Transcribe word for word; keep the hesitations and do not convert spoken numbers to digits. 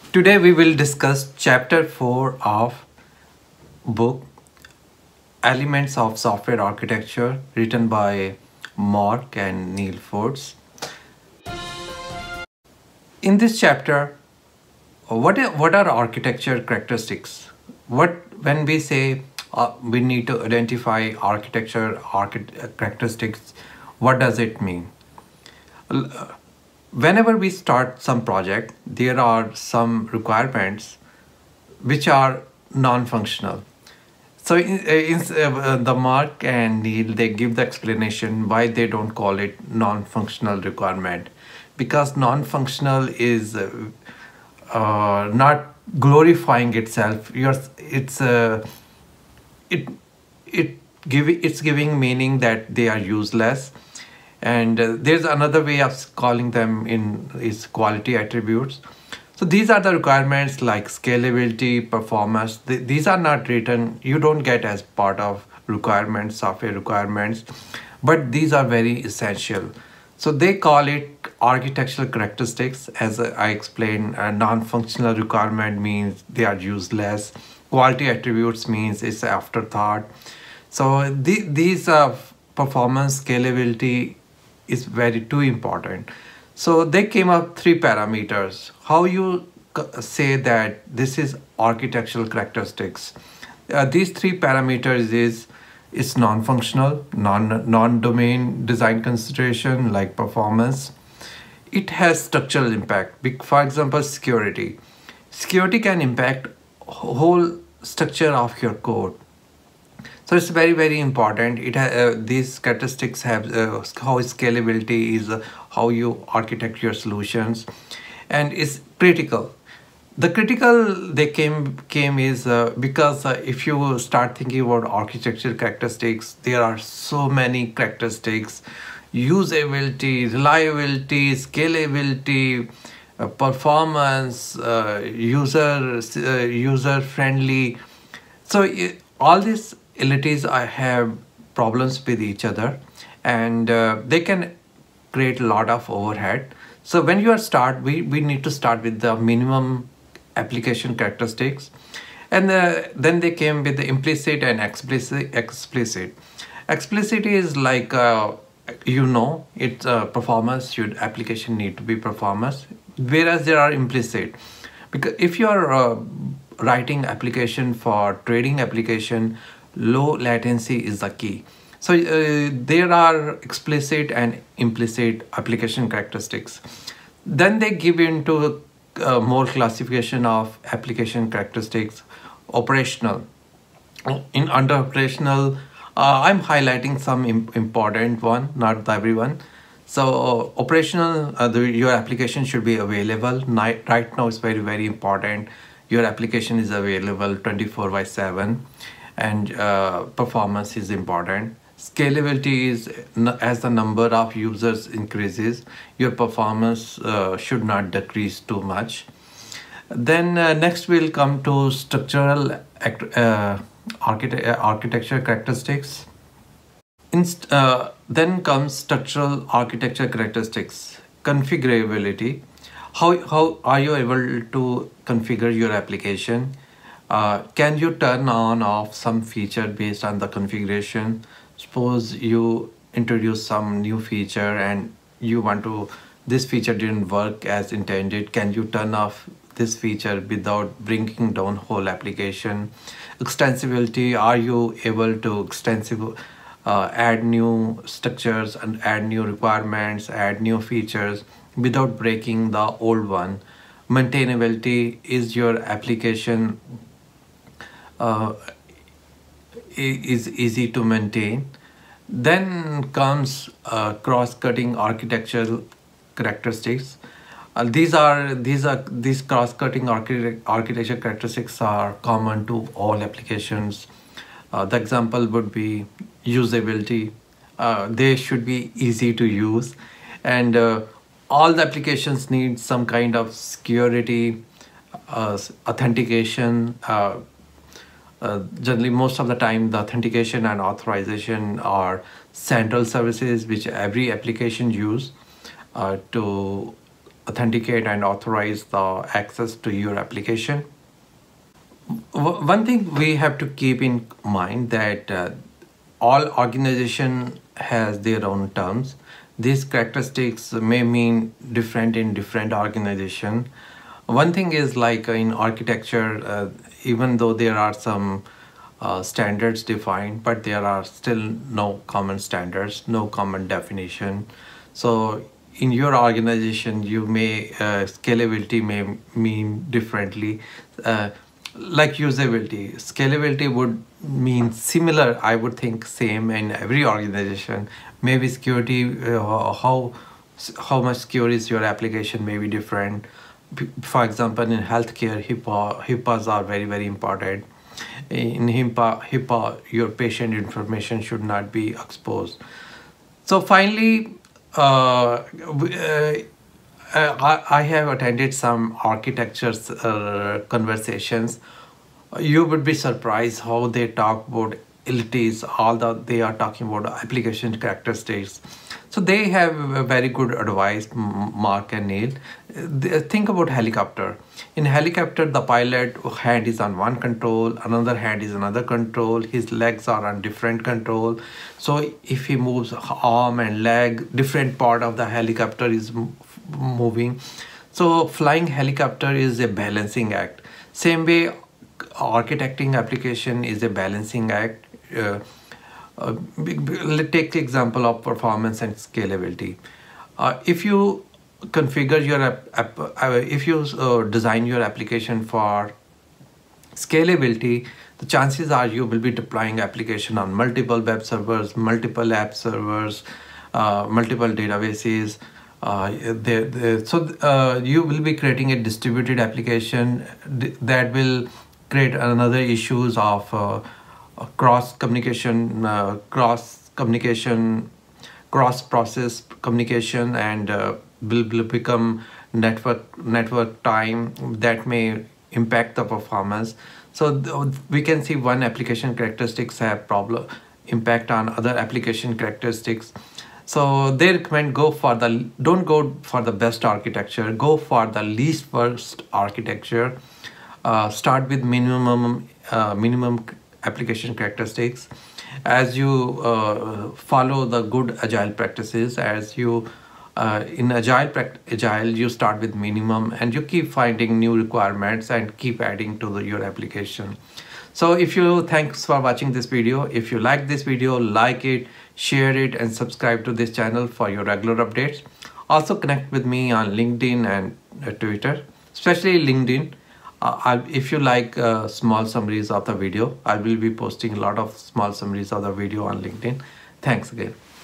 Today we will discuss chapter four of book Elements of Software Architecture written by Mark and Neil Fords. In this chapter, what are, what are architecture characteristics? What when we say uh, we need to identify architecture archi- characteristics, what does it mean? Whenever we start some project, there are some requirements which are non-functional. So in, in uh, the Mark and Neil, they give the explanation why they don't call it non-functional requirement, because non-functional is uh, uh, not glorifying itself. You're, it's uh, it it give it's giving meaning that they are useless. And uh, there's another way of calling them in is quality attributes. So these are the requirements like scalability, performance. Th- these are not written, you don't get as part of requirements, software requirements, but these are very essential. So they call it architectural characteristics. As I explained, a non-functional requirement means they are useless. Quality attributes means it's afterthought. So the, these are performance, scalability is very too important. So they came up three parameters. How you say that this is architectural characteristics. Uh, these three parameters is it's non-functional, non non-domain design consideration like performance. It has structural impact. For example, security. Security can impact whole structure of your code. So it's very, very important. It uh, these characteristics have uh, how scalability is, uh, how you architect your solutions, and is critical. The critical they came came is uh, because uh, if you start thinking about architecture characteristics, there are so many characteristics: usability, reliability, scalability, uh, performance, uh, user uh, user friendly. So uh, all these entities I have problems with each other, and uh, they can create a lot of overhead. So when you are start, we, we need to start with the minimum application characteristics, and uh, then they came with the implicit and explicit. Explicit, explicit is like uh, you know it's uh, performance. Should application need to be performance, whereas there are implicit, because if you are uh, writing application for trading application, low latency is the key. So uh, there are explicit and implicit application characteristics. Then they give into uh, more classification of application characteristics. Operational. In under operational, uh, I'm highlighting some imp- important one, not everyone. So uh, operational, uh, the, your application should be available. Night, right now it's very, very important. Your application is available twenty-four by seven, and uh, performance is important. Scalability is as the number of users increases, your performance uh, should not decrease too much. Then uh, next we'll come to structural act, uh, architect, uh, architecture characteristics. Inst- uh, then comes structural architecture characteristics. Configurability. How, how are you able to configure your application? Uh, can you turn on off some feature based on the configuration? Suppose you introduce some new feature and you want to, this feature didn't work as intended. Can you turn off this feature without bringing down whole application? Extensibility, are you able to extensive uh, add new structures and add new requirements, add new features without breaking the old one? Maintainability, is your application uh, is easy to maintain? Then comes uh, cross-cutting architectural characteristics. Uh, these are these are these cross-cutting architect, architecture characteristics are common to all applications. Uh, the example would be usability. Uh, they should be easy to use, and uh, all the applications need some kind of security, uh, authentication. Uh, uh, generally, most of the time, the authentication and authorization are central services which every application use uh, to authenticate and authorize the access to your application. W- one thing we have to keep in mind that uh, all organization has their own terms. These characteristics may mean different in different organization. One thing is like in architecture, uh, even though there are some uh, standards defined, but there are still no common standards, no common definition. So in your organization, you may uh, scalability may mean differently. Uh, like usability, scalability would mean similar, I would think same in every organization. Maybe security, uh, how how much secure is your application may be different. P- for example, in healthcare, HIPAA HIPAAs are very very important. In HIPAA HIPAA your patient information should not be exposed. So finally, uh, w- uh, uh, I, I have attended some architectures uh, conversations. You would be surprised how they talk about entities, all that they are talking about application characteristics. So they have a very good advice, M- Mark and Neil. Uh, they- Think about helicopter. In helicopter, the pilot hand is on one control, another hand is another control. His legs are on different control. So if he moves arm and leg, different part of the helicopter is m- moving. So flying helicopter is a balancing act. Same way, architecting application is a balancing act. Uh, uh, b- b- let's take the example of performance and scalability. Uh, if you configure your app, app uh, if you uh, design your application for scalability, the chances are you will be deploying application on multiple web servers, multiple app servers, uh, multiple databases. Uh, they, they, so uh, you will be creating a distributed application d- that will create another issues of uh, uh, cross communication, uh, cross communication, cross process communication, and uh, will, will become network network time that may impact the performance. So th- we can see one application characteristics have problem impact on other application characteristics. So they recommend go for the don't go for the best architecture, go for the least worst architecture. Uh, start with minimum uh, minimum application characteristics. As you uh, follow the good agile practices, as you uh, in agile prac- agile you start with minimum and you keep finding new requirements and keep adding to the, your application. So if you thanks for watching this video. If you like this video, like it, share it, and subscribe to this channel for your regular updates. Also connect with me on LinkedIn and uh, Twitter, especially LinkedIn. Uh, I'll, if you like uh, small summaries of the video, I will be posting a lot of small summaries of the video on LinkedIn. Thanks again.